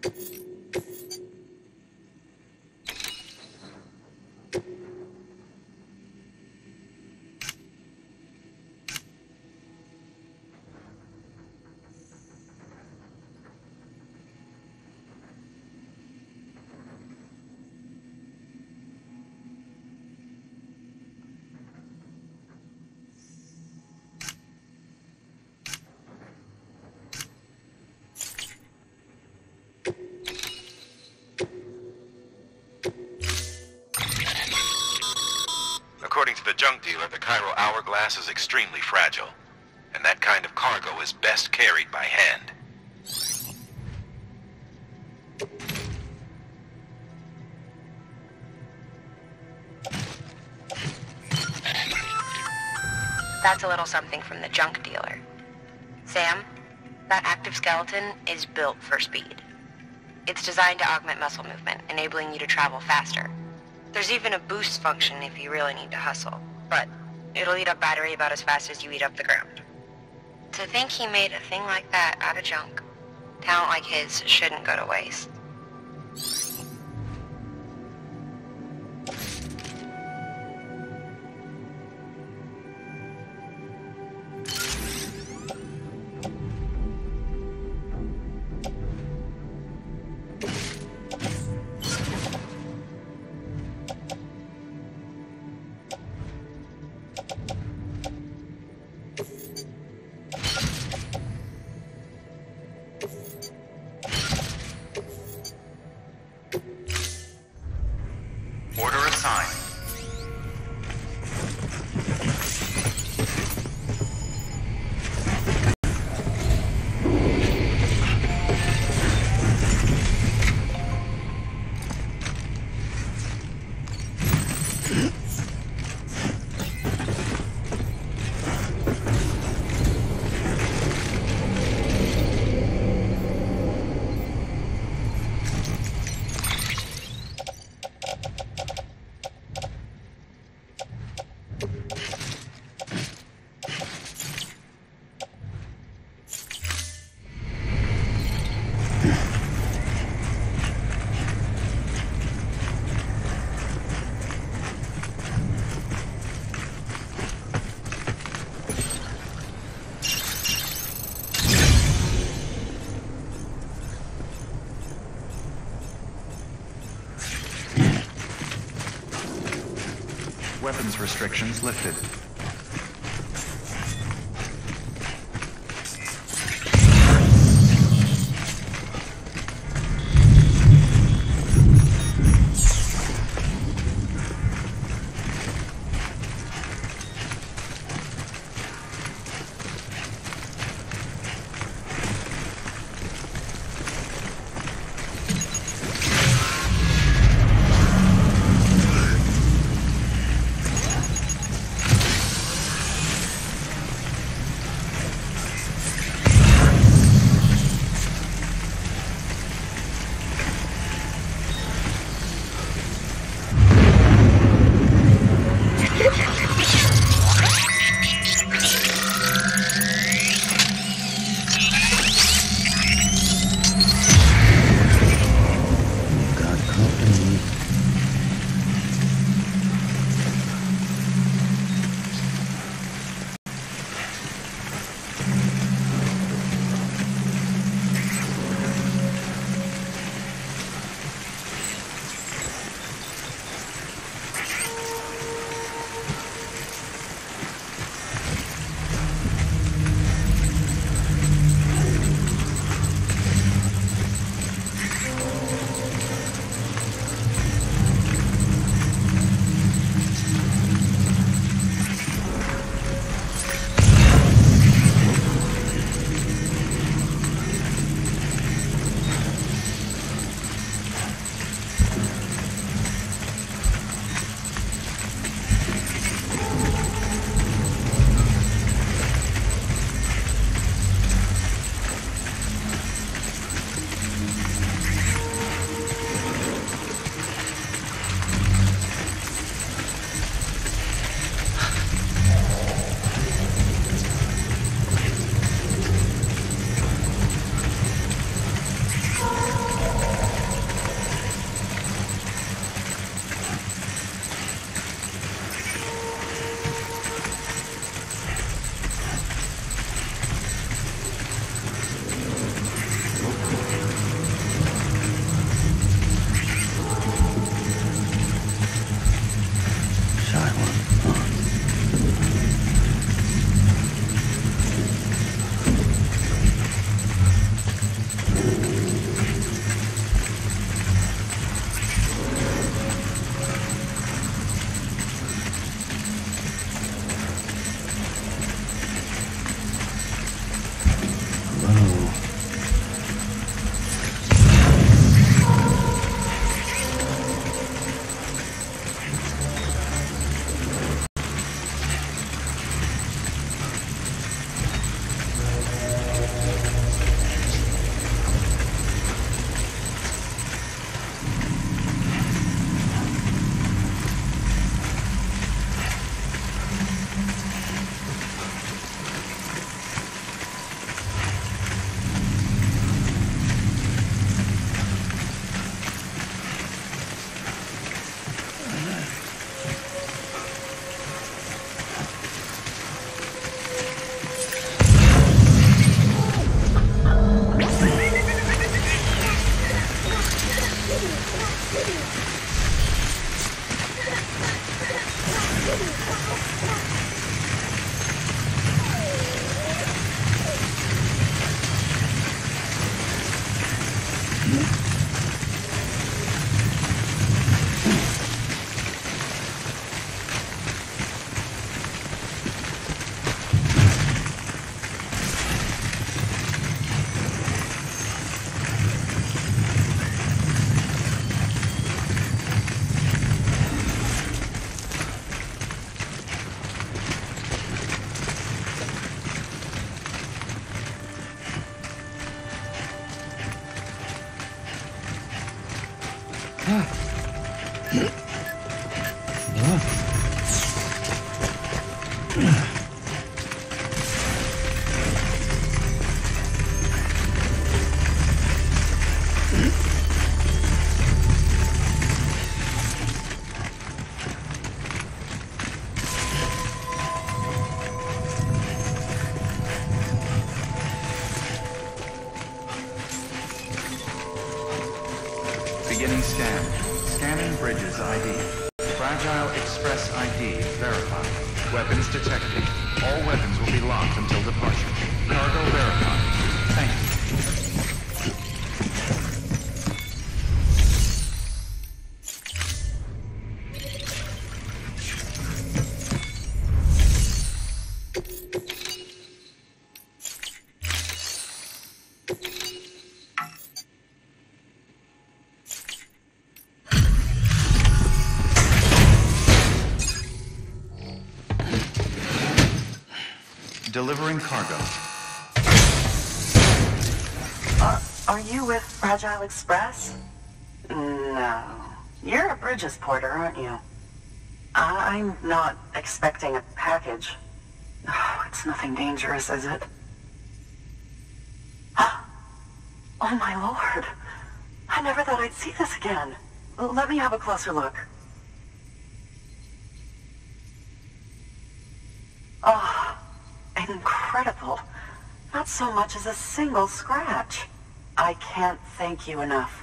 According to the junk dealer, the Cairo Hourglass is extremely fragile, and that kind of cargo is best carried by hand. That's a little something from the junk dealer. Sam, that active skeleton is built for speed. It's designed to augment muscle movement, enabling you to travel faster. There's even a boost function if you really need to hustle, but it'll eat up battery about as fast as you eat up the ground. To think he made a thing like that out of junk. Talent like his shouldn't go to waste. Order assigned. Weapons restrictions lifted. Beginning scan. Scanning Bridges ID. Fragile Express ID verified. Weapons detected. All weapons will be locked until departure. Cargo verified. Thank you. Delivering cargo. Are you with Fragile Express? No. You're a Bridges porter, aren't you? I'm not expecting a package. Oh, it's nothing dangerous, is it? Oh my lord. I never thought I'd see this again. Let me have a closer look. Oh, incredible. Not so much as a single scratch. I can't thank you enough.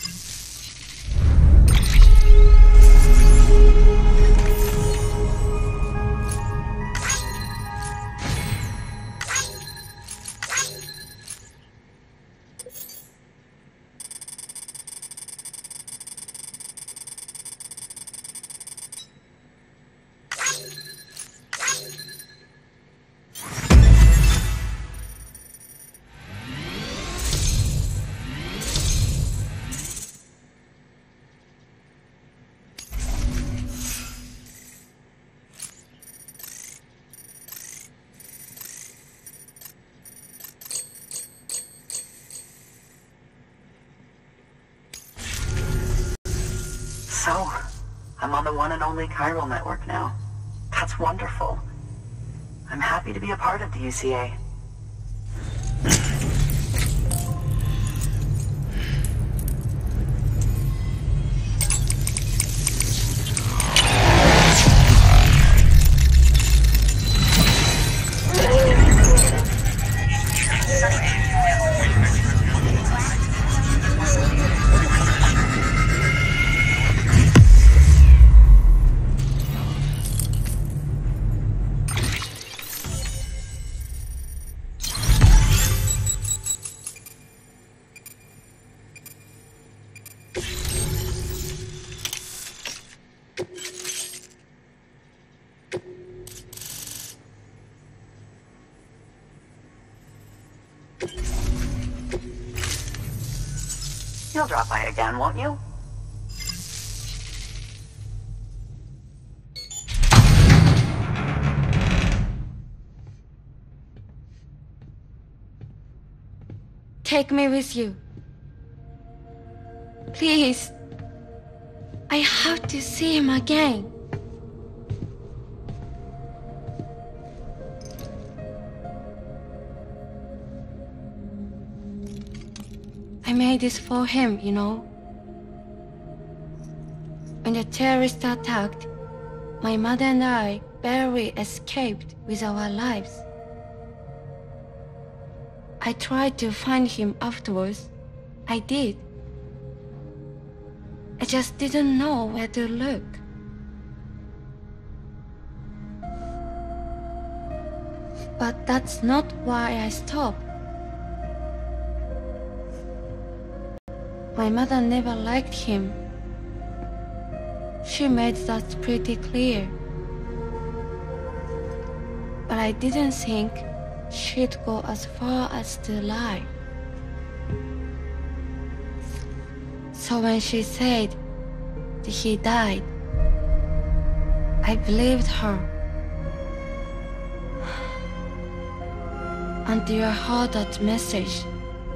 So, I'm on the one and only chiral network now. That's wonderful. I'm happy to be a part of the UCA. You'll drop by again, won't you? Take me with you. Please. I have to see him again. I made this for him, you know. When the terrorists attacked, my mother and I barely escaped with our lives. I tried to find him afterwards. I did. I just didn't know where to look. But that's not why I stopped. My mother never liked him. She made that pretty clear. But I didn't think she'd go as far as to lie. So when she said that he died, I believed her. Until I heard that message.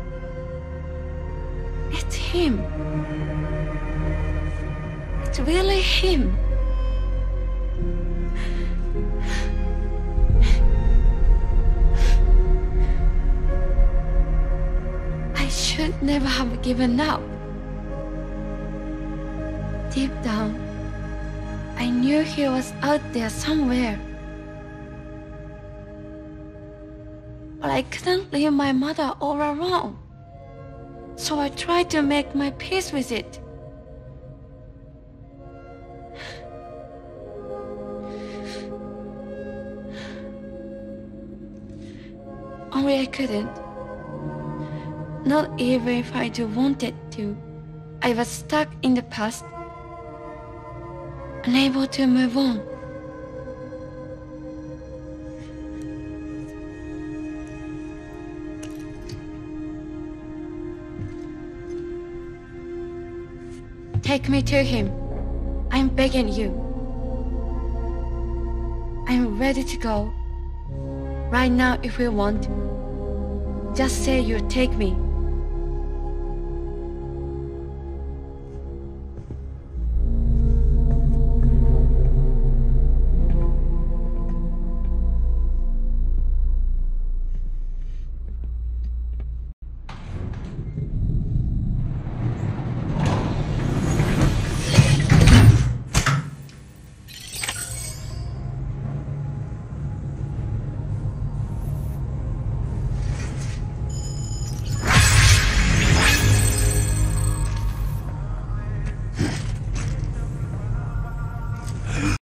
It's him. It's really him. I should never have given up. Deep down, I knew he was out there somewhere. But I couldn't leave my mother all alone. So I tried to make my peace with it. Only I couldn't. Not even if I wanted to. I was stuck in the past, unable to move on. Take me to him. I'm begging you. I'm ready to go. Right now if you want. Just say you'll take me.